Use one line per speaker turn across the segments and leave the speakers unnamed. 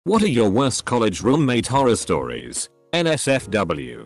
What are your worst college roommate horror stories? NSFW.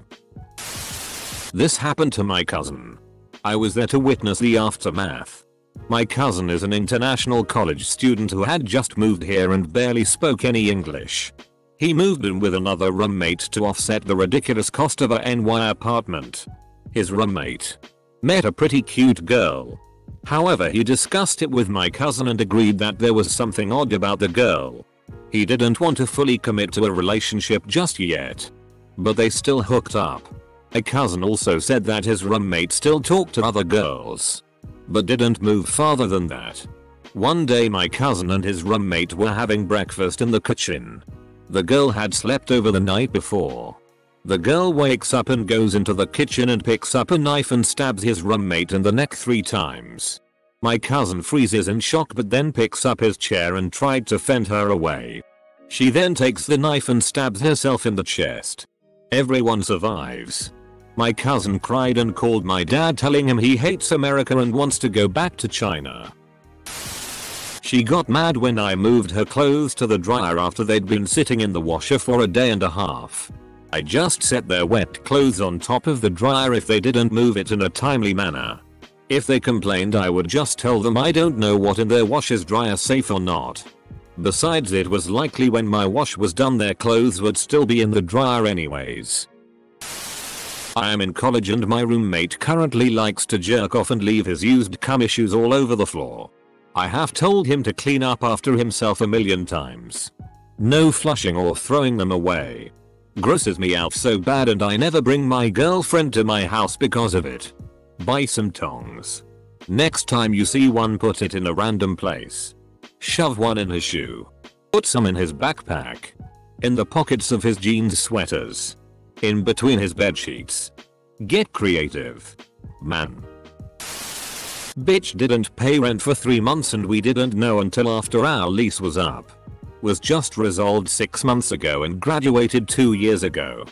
This happened to my cousin. I was there to witness the aftermath. My cousin is an international college student who had just moved here and barely spoke any English. He moved in with another roommate to offset the ridiculous cost of a NY apartment. His roommate met a pretty cute girl. However, he discussed it with my cousin and agreed that there was something odd about the girl. He didn't want to fully commit to a relationship just yet, but they still hooked up. My cousin also said that his roommate still talked to other girls, but didn't move farther than that. One day my cousin and his roommate were having breakfast in the kitchen. The girl had slept over the night before. The girl wakes up and goes into the kitchen and picks up a knife and stabs his roommate in the neck 3 times. My cousin freezes in shock but then picks up his chair and tried to fend her away. She then takes the knife and stabs herself in the chest. Everyone survives. My cousin cried and called my dad telling him he hates America and wants to go back to China. She got mad when I moved her clothes to the dryer after they'd been sitting in the washer for a day and a half. I just set their wet clothes on top of the dryer if they didn't move it in a timely manner. If they complained, I would just tell them I don't know what in their wash is dryer safe or not. Besides, it was likely when my wash was done their clothes would still be in the dryer anyways. I am in college and my roommate currently likes to jerk off and leave his used cum issues all over the floor. I have told him to clean up after himself a million times. No flushing or throwing them away. Grosses me out so bad and I never bring my girlfriend to my house because of it. Buy some tongs. Next time you see one, put it in a random place. Shove one in his shoe. Put some in his backpack. In the pockets of his jeans sweaters. In between his bed sheets. Get creative. Man. Bitch didn't pay rent for 3 months and we didn't know until after our lease was up. Was just resolved 6 months ago and graduated 2 years ago.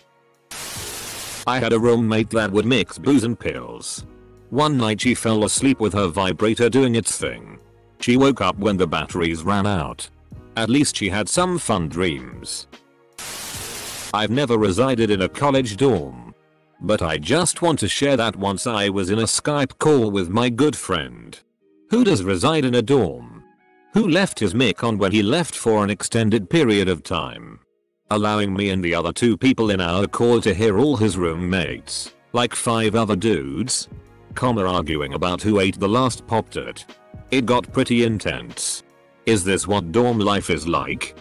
I had a roommate that would mix booze and pills. One night she fell asleep with her vibrator doing its thing. She woke up when the batteries ran out. At least she had some fun dreams. I've never resided in a college dorm, but I just want to share that once I was in a Skype call with my good friend. Who does reside in a dorm? Who left his mic on when he left for an extended period of time, allowing me and the other 2 people in our call to hear all his roommates, like 5 other dudes, arguing about who ate the last Pop-Tart. It got pretty intense. Is this what dorm life is like?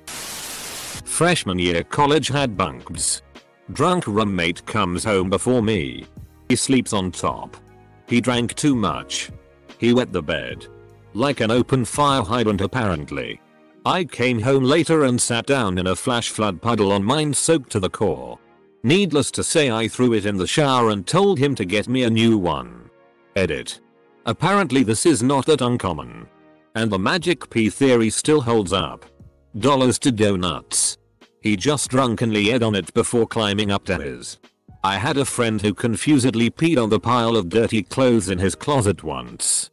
Freshman year college had bunks. Drunk roommate comes home before me. He sleeps on top. He drank too much. He wet the bed. Like an open fire hydrant apparently. I came home later and sat down in a flash flood puddle on mine soaked to the core. Needless to say, I threw it in the shower and told him to get me a new one. Edit. Apparently this is not that uncommon. And the magic pee theory still holds up. Dollars to donuts. He just drunkenly ate on it before climbing up to his. I had a friend who confusedly peed on the pile of dirty clothes in his closet once.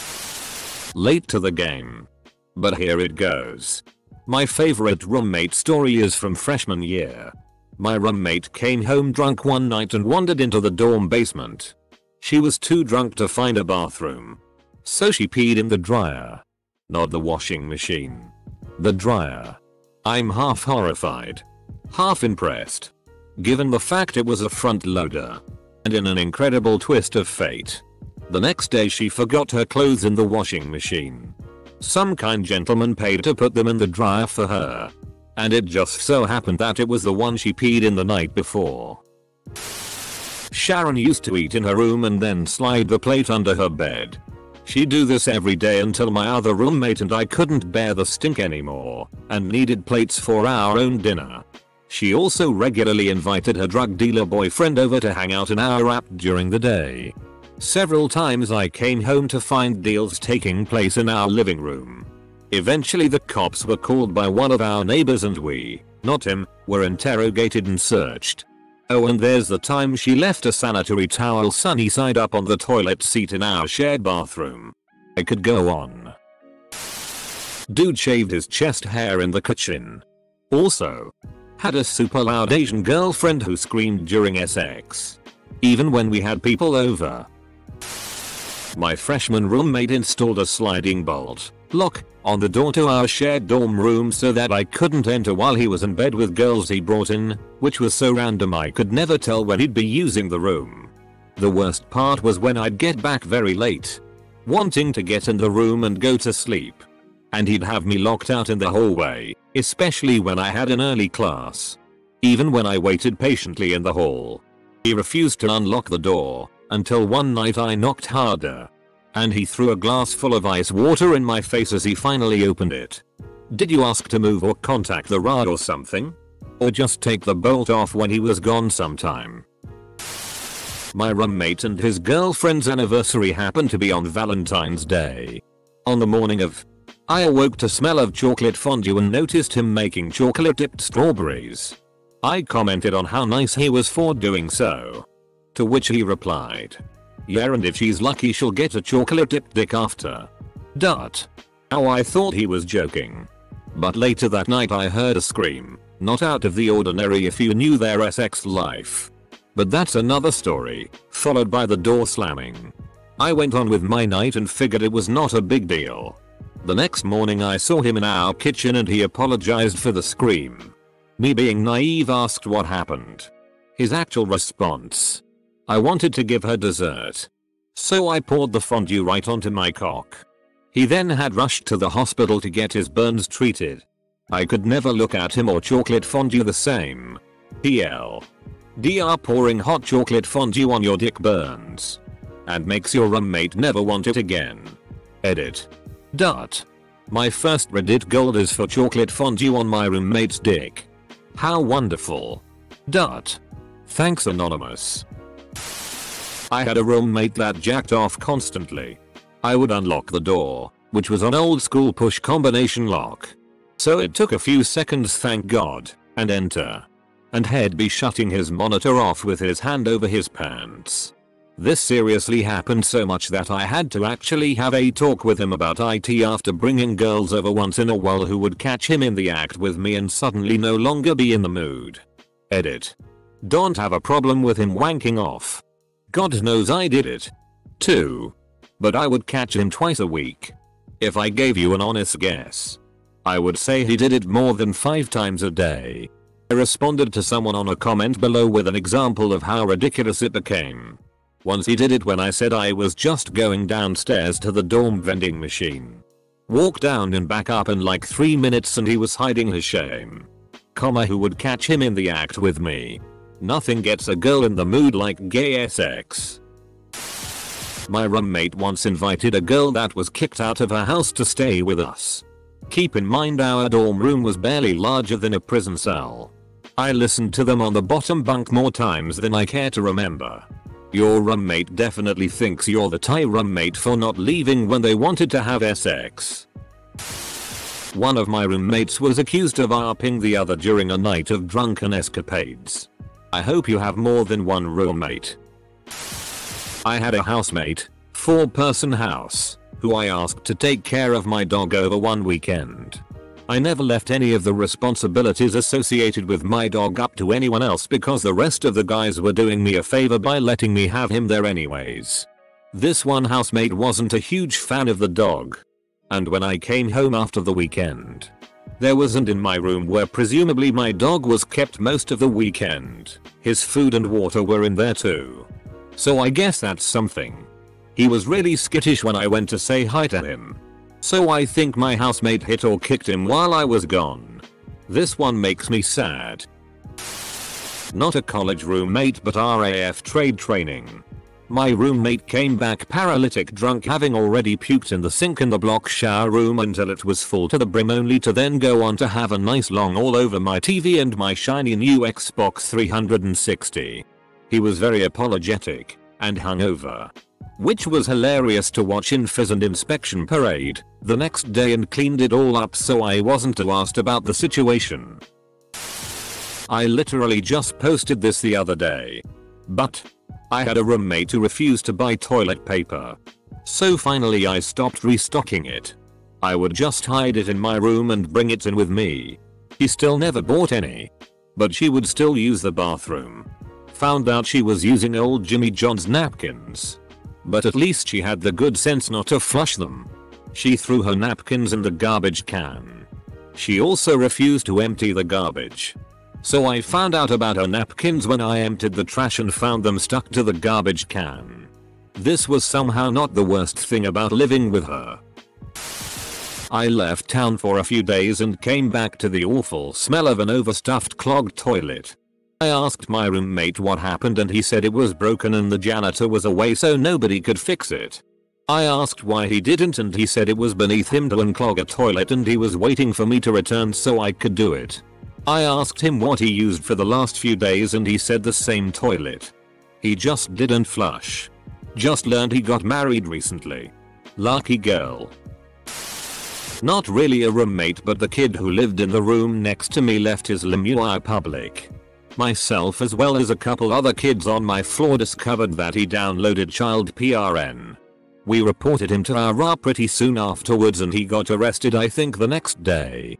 Late to the game. But here it goes. My favorite roommate story is from freshman year. My roommate came home drunk one night and wandered into the dorm basement. She was too drunk to find a bathroom, so she peed in the dryer. Not the washing machine. The dryer. I'm half horrified, half impressed, given the fact it was a front loader. And in an incredible twist of fate, the next day she forgot her clothes in the washing machine. Some kind gentleman paid to put them in the dryer for her. And it just so happened that it was the one she peed in the night before. Sharon used to eat in her room and then slide the plate under her bed. She'd do this every day until my other roommate and I couldn't bear the stink anymore and needed plates for our own dinner. She also regularly invited her drug dealer boyfriend over to hang out in our app during the day. Several times I came home to find deals taking place in our living room. Eventually the cops were called by one of our neighbors and we, not him, were interrogated and searched. Oh, and there's the time she left a sanitary towel sunny side up on the toilet seat in our shared bathroom. I could go on. Dude shaved his chest hair in the kitchen. Also, had a super loud Asian girlfriend who screamed during sex. Even when we had people over. My freshman roommate installed a sliding bolt lock on the door to our shared dorm room so that I couldn't enter while he was in bed with girls he brought in, which was so random I could never tell when he'd be using the room. The worst part was when I'd get back very late, wanting to get in the room and go to sleep. And he'd have me locked out in the hallway, especially when I had an early class. Even when I waited patiently in the hall, he refused to unlock the door until one night I knocked harder. And he threw a glass full of ice water in my face as he finally opened it. Did you ask to move or contact the RA or something? Or just take the bolt off when he was gone sometime? My roommate and his girlfriend's anniversary happened to be on Valentine's Day. On the morning of, I awoke to smell of chocolate fondue and noticed him making chocolate dipped strawberries. I commented on how nice he was for doing so. To which he replied, "Yeah, and if she's lucky she'll get a chocolate dipped dick after." How I thought he was joking. But later that night I heard a scream, not out of the ordinary if you knew their sex life. But that's another story, followed by the door slamming. I went on with my night and figured it was not a big deal. The next morning I saw him in our kitchen and he apologized for the scream. Me being naive asked what happened. His actual response: "I wanted to give her dessert. So I poured the fondue right onto my cock." He then had rushed to the hospital to get his burns treated. I could never look at him or chocolate fondue the same. Dr. Pouring hot chocolate fondue on your dick burns. And makes your roommate never want it again. Edit. My first Reddit gold is for chocolate fondue on my roommate's dick. How wonderful. Thanks anonymous. I had a roommate that jacked off constantly. I would unlock the door, which was an old school push combination lock. So it took a few seconds, thank God, and enter. And he'd be shutting his monitor off with his hand over his pants. This seriously happened so much that I had to actually have a talk with him about IT after bringing girls over once in a while who would catch him in the act with me and suddenly no longer be in the mood. Edit. Don't have a problem with him wanking off. God knows I did it too. But I would catch him twice a week. If I gave you an honest guess, I would say he did it more than 5 times a day. I responded to someone on a comment below with an example of how ridiculous it became. Once he did it when I said I was just going downstairs to the dorm vending machine. Walked down and back up in like 3 minutes and he was hiding his shame. Who would catch him in the act with me. Nothing gets a girl in the mood like gay sex. My roommate once invited a girl that was kicked out of her house to stay with us. Keep in mind our dorm room was barely larger than a prison cell. I listened to them on the bottom bunk more times than I care to remember. Your roommate definitely thinks you're the Thai roommate for not leaving when they wanted to have sex. One of my roommates was accused of ARPing the other during a night of drunken escapades. I hope you have more than one roommate. I had a housemate, 4-person house, who I asked to take care of my dog over one weekend. I never left any of the responsibilities associated with my dog up to anyone else because the rest of the guys were doing me a favor by letting me have him there anyways. This one housemate wasn't a huge fan of the dog. And when I came home after the weekend, there wasn't in my room where presumably my dog was kept most of the weekend. His food and water were in there too. So I guess that's something. He was really skittish when I went to say hi to him. So I think my housemate hit or kicked him while I was gone. This one makes me sad. Not a college roommate but RAF trade training. My roommate came back paralytic drunk, having already puked in the sink in the block shower room until it was full to the brim, only to then go on to have a nice long all over my TV and my shiny new Xbox 360. He was very apologetic and hungover, which was hilarious to watch in Fizz and Inspection Parade the next day, and cleaned it all up so I wasn't too asked about the situation. I literally just posted this the other day. But I had a roommate who refused to buy toilet paper. So finally I stopped restocking it. I would just hide it in my room and bring it in with me. He still never bought any. But she would still use the bathroom. Found out she was using old Jimmy John's napkins. But at least she had the good sense not to flush them. She threw her napkins in the garbage can. She also refused to empty the garbage. So I found out about her napkins when I emptied the trash and found them stuck to the garbage can. This was somehow not the worst thing about living with her. I left town for a few days and came back to the awful smell of an overstuffed clogged toilet. I asked my roommate what happened and he said it was broken and the janitor was away so nobody could fix it. I asked why he didn't and he said it was beneath him to unclog a toilet and he was waiting for me to return so I could do it. I asked him what he used for the last few days and he said the same toilet. He just didn't flush. Just learned he got married recently. Lucky girl. Not really a roommate but the kid who lived in the room next to me left his LimeWire public. Myself as well as a couple other kids on my floor discovered that he downloaded child PRN. We reported him to our RA pretty soon afterwards and he got arrested I think the next day.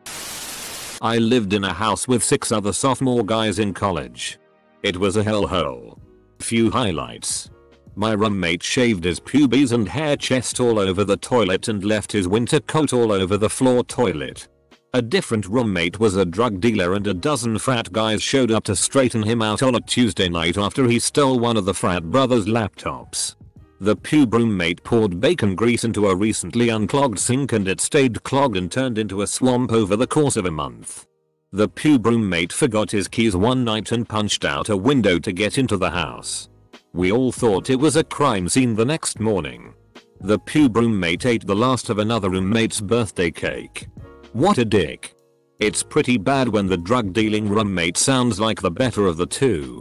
I lived in a house with 6 other sophomore guys in college. It was a hellhole. Few highlights. My roommate shaved his pubes and hair chest all over the toilet and left his winter coat all over the floor toilet. A different roommate was a drug dealer and a dozen frat guys showed up to straighten him out on a Tuesday night after he stole one of the frat brothers' laptops. The pube roommate poured bacon grease into a recently unclogged sink and it stayed clogged and turned into a swamp over the course of a month. The pube roommate forgot his keys one night and punched out a window to get into the house. We all thought it was a crime scene the next morning. The pube roommate ate the last of another roommate's birthday cake. What a dick. It's pretty bad when the drug dealing roommate sounds like the better of the two.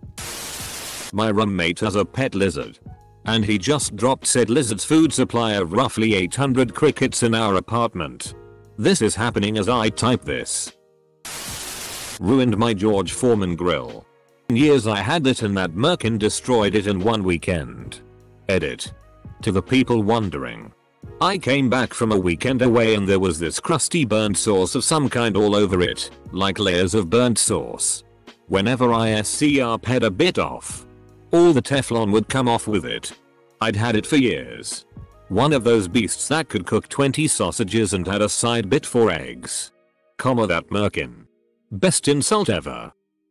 My roommate has a pet lizard. And he just dropped said lizard's food supply of roughly 800 crickets in our apartment. This is happening as I type this. Ruined my George Foreman grill. Years I had it and that merkin destroyed it in one weekend. Edit. To the people wondering. I came back from a weekend away and there was this crusty burnt sauce of some kind all over it, like layers of burnt sauce. Whenever I scraped a bit off, all the Teflon would come off with it. I'd had it for years. One of those beasts that could cook 20 sausages and had a side bit for eggs. That merkin. Best insult ever.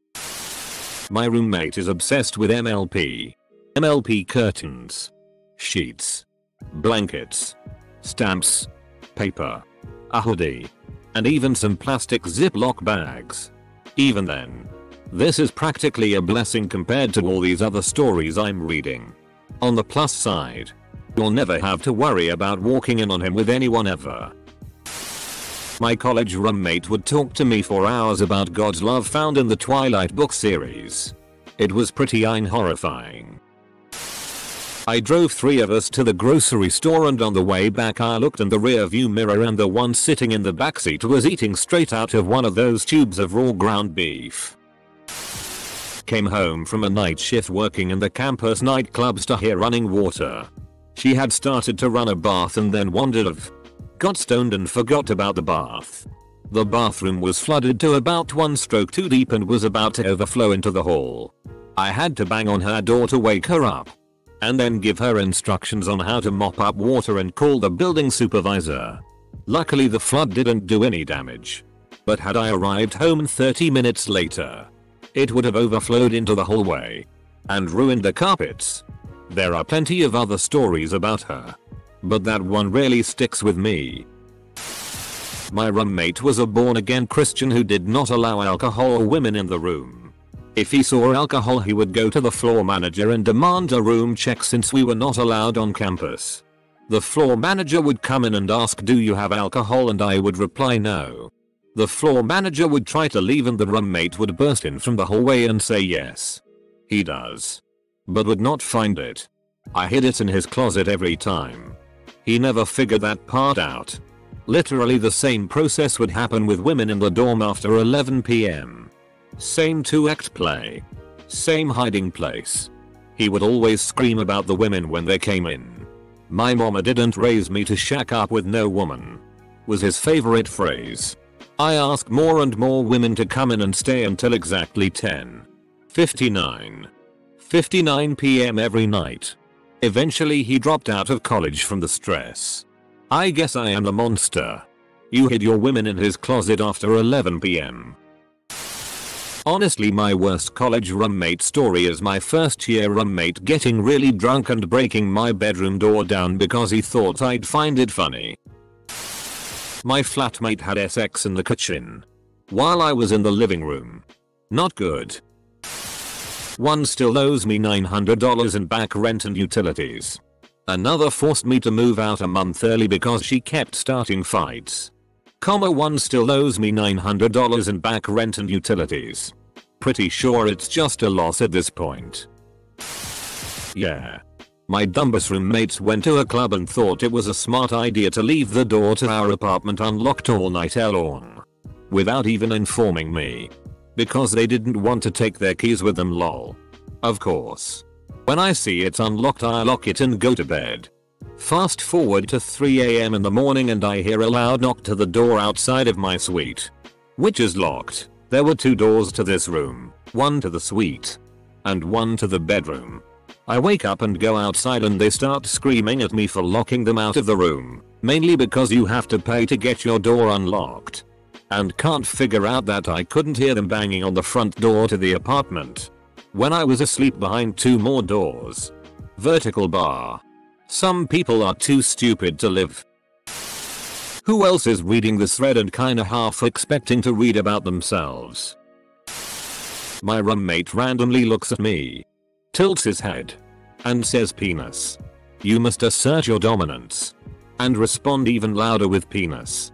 My roommate is obsessed with MLP. MLP curtains. Sheets. Blankets. Stamps. Paper. A hoodie. And even some plastic Ziploc bags. Even then. This is practically a blessing compared to all these other stories I'm reading. On the plus side, you'll never have to worry about walking in on him with anyone ever. My college roommate would talk to me for hours about God's love found in the Twilight book series. It was pretty horrifying. I drove 3 of us to the grocery store and on the way back I looked in the rear view mirror and the one sitting in the backseat was eating straight out of one of those tubes of raw ground beef. Came home from a night shift working in the campus nightclubs to hear running water. She had started to run a bath and then wandered off. Got stoned and forgot about the bath. The bathroom was flooded to about 1 stroke too deep and was about to overflow into the hall. I had to bang on her door to wake her up. And then give her instructions on how to mop up water and call the building supervisor. Luckily the flood didn't do any damage. But had I arrived home 30 minutes later, it would have overflowed into the hallway and ruined the carpets. There are plenty of other stories about her, but that one really sticks with me. My roommate was a born-again Christian who did not allow alcohol or women in the room. If he saw alcohol he would go to the floor manager and demand a room check since we were not allowed on campus. The floor manager would come in and ask, "Do you have alcohol?" and I would reply no. The floor manager would try to leave and the roommate would burst in from the hallway and say yes. He does. But would not find it. I hid it in his closet every time. He never figured that part out. Literally the same process would happen with women in the dorm after 11 PM. Same 2-act play. Same hiding place. He would always scream about the women when they came in. "My mama didn't raise me to shack up with no woman," was his favorite phrase. I ask more and more women to come in and stay until exactly 10:59 p.m. every night. Eventually he dropped out of college from the stress. I guess I am the monster. You hid your women in his closet after 11 p.m. Honestly, my worst college roommate story is my first year roommate getting really drunk and breaking my bedroom door down because he thought I'd find it funny. My flatmate had sex in the kitchen while I was in the living room. Not good. One still owes me $900 in back rent and utilities. Another forced me to move out a month early because she kept starting fights. One still owes me $900 in back rent and utilities. Pretty sure it's just a loss at this point. Yeah. My dumbest roommates went to a club and thought it was a smart idea to leave the door to our apartment unlocked all night long. Without even informing me. Because they didn't want to take their keys with them, lol. Of course. When I see it's unlocked, I lock it and go to bed. Fast forward to 3 a.m. in the morning and I hear a loud knock to the door outside of my suite. Which is locked. There were 2 doors to this room. One to the suite. And one to the bedroom. I wake up and go outside and they start screaming at me for locking them out of the room. Mainly because you have to pay to get your door unlocked. And can't figure out that I couldn't hear them banging on the front door to the apartment. When I was asleep behind 2 more doors. Vertical bar. Some people are too stupid to live. Who else is reading this thread and kinda half expecting to read about themselves? My roommate randomly looks at me, tilts his head, and says penis. You must assert your dominance. And respond even louder with penis.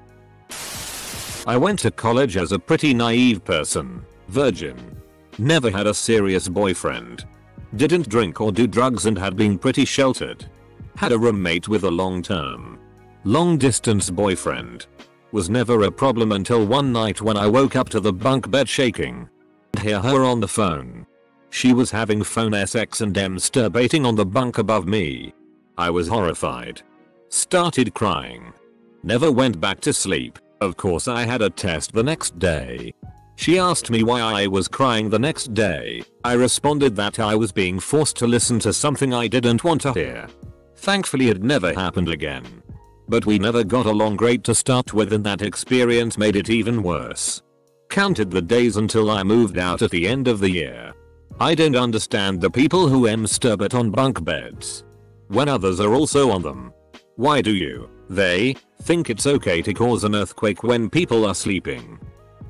I went to college as a pretty naive person, virgin. Never had a serious boyfriend. Didn't drink or do drugs and had been pretty sheltered. Had a roommate with a long distance boyfriend. Was never a problem until one night when I woke up to the bunk bed shaking. And hear her on the phone. She was having phone sex and masturbating on the bunk above me. I was horrified. Started crying. Never went back to sleep. Of course I had a test the next day. She asked me why I was crying the next day. I responded that I was being forced to listen to something I didn't want to hear. Thankfully it never happened again. But we never got along great to start with and that experience made it even worse. Counted the days until I moved out at the end of the year. I don't understand the people who masturbate on bunk beds. When others are also on them. Why do they think it's okay to cause an earthquake when people are sleeping?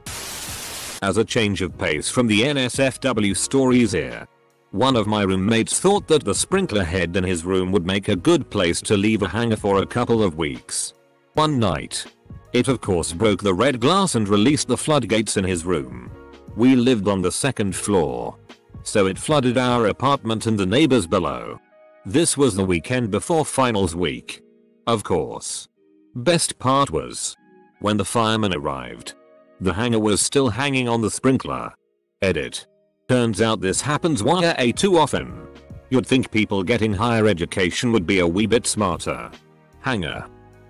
As a change of pace from the NSFW stories here. One of my roommates thought that the sprinkler head in his room would make a good place to leave a hanger for a couple of weeks. One night. It of course broke the red glass and released the floodgates in his room. We lived on the 2nd floor. So it flooded our apartment and the neighbors below. This was the weekend before finals week. Of course. Best part was when the firemen arrived. The hanger was still hanging on the sprinkler. Edit. Turns out this happens way too often. You'd think people getting higher education would be a wee bit smarter. Hanger.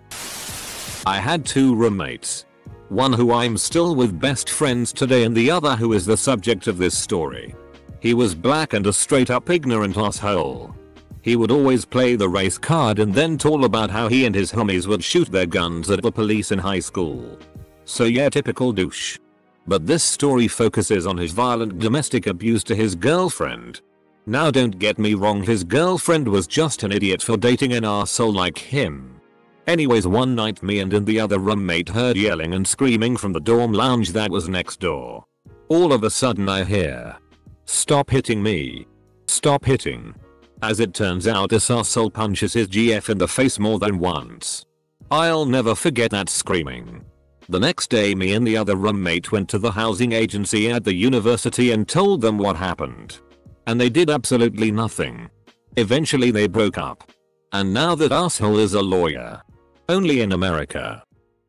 I had 2 roommates. One who I'm still with best friends today and the other who is the subject of this story. He was black and a straight up ignorant asshole. He would always play the race card and then talk about how he and his homies would shoot their guns at the police in high school. So yeah, typical douche. But this story focuses on his violent domestic abuse to his girlfriend. Now don't get me wrong, his girlfriend was just an idiot for dating an arsehole like him. Anyways, one night me and the other roommate heard yelling and screaming from the dorm lounge that was next door. All of a sudden I hear, "Stop hitting me. Stop hitting." As it turns out, this arsehole punches his GF in the face more than once. I'll never forget that screaming. The next day me and the other roommate went to the housing agency at the university and told them what happened. And they did absolutely nothing. Eventually they broke up. And now that asshole is a lawyer. Only in America.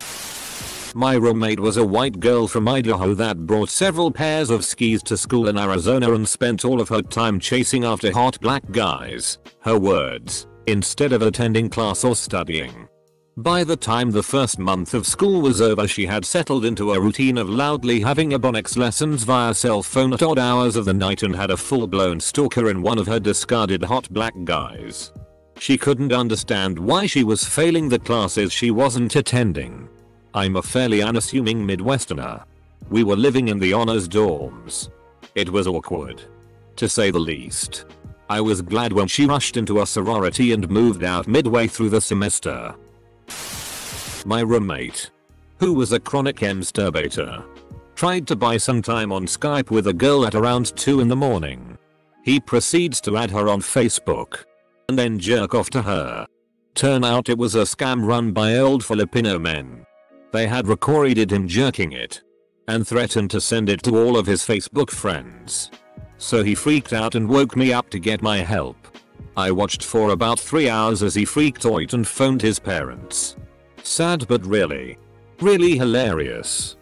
My roommate was a white girl from Idaho that brought several pairs of skis to school in Arizona and spent all of her time chasing after hot black guys, her words, instead of attending class or studying. By the time the first month of school was over, she had settled into a routine of loudly having ebonics lessons via cell phone at odd hours of the night and had a full-blown stalker in one of her discarded hot black guys. She couldn't understand why she was failing the classes she wasn't attending. I'm a fairly unassuming Midwesterner. We were living in the honors dorms. It was awkward, to say the least. I was glad when she rushed into a sorority and moved out midway through the semester. My roommate, who was a chronic masturbator, tried to buy some time on Skype with a girl at around 2 in the morning. He proceeds to add her on Facebook and then jerk off to her. Turn out it was a scam run by old Filipino men. They had recorded him jerking it and threatened to send it to all of his Facebook friends. So he freaked out and woke me up to get my help. I watched for about 3 hours as he freaked out and phoned his parents. Sad but really hilarious.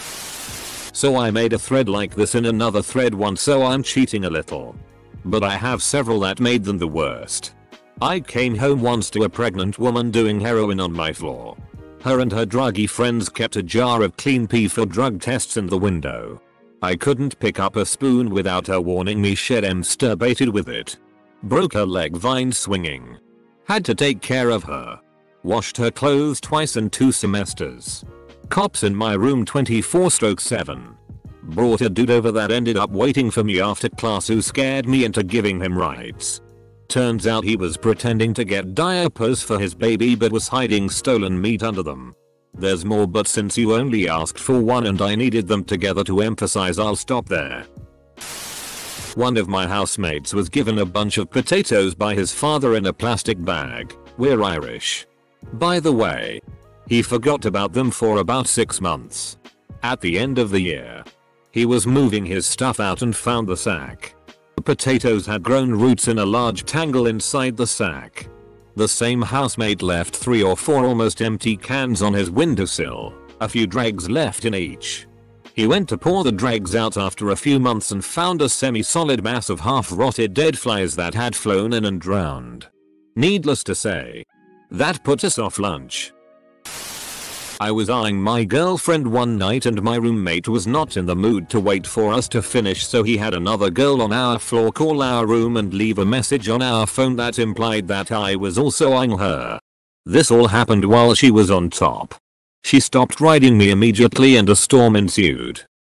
So I made a thread like this in another thread once, so I'm cheating a little. But I have several that made them the worst. I came home once to a pregnant woman doing heroin on my floor. Her and her druggy friends kept a jar of clean pee for drug tests in the window. I couldn't pick up a spoon without her warning me she'd masturbated with it. Broke her leg vine swinging. Had to take care of her. Washed her clothes twice in 2 semesters. Cops in my room 24/7. Brought a dude over that ended up waiting for me after class who scared me into giving him rides. Turns out he was pretending to get diapers for his baby but was hiding stolen meat under them. There's more, but since you only asked for one and I needed them together to emphasize, I'll stop there. One of my housemates was given a bunch of potatoes by his father in a plastic bag. We're Irish. By the way, he forgot about them for about 6 months. At the end of the year, he was moving his stuff out and found the sack. The potatoes had grown roots in a large tangle inside the sack. The same housemate left 3 or 4 almost empty cans on his windowsill, a few dregs left in each. He went to pour the dregs out after a few months and found a semi-solid mass of half-rotted dead flies that had flown in and drowned. Needless to say, that put us off lunch. I was eyeing my girlfriend one night and my roommate was not in the mood to wait for us to finish, so he had another girl on our floor call our room and leave a message on our phone that implied that I was also eyeing her. This all happened while she was on top. She stopped riding me immediately and a storm ensued.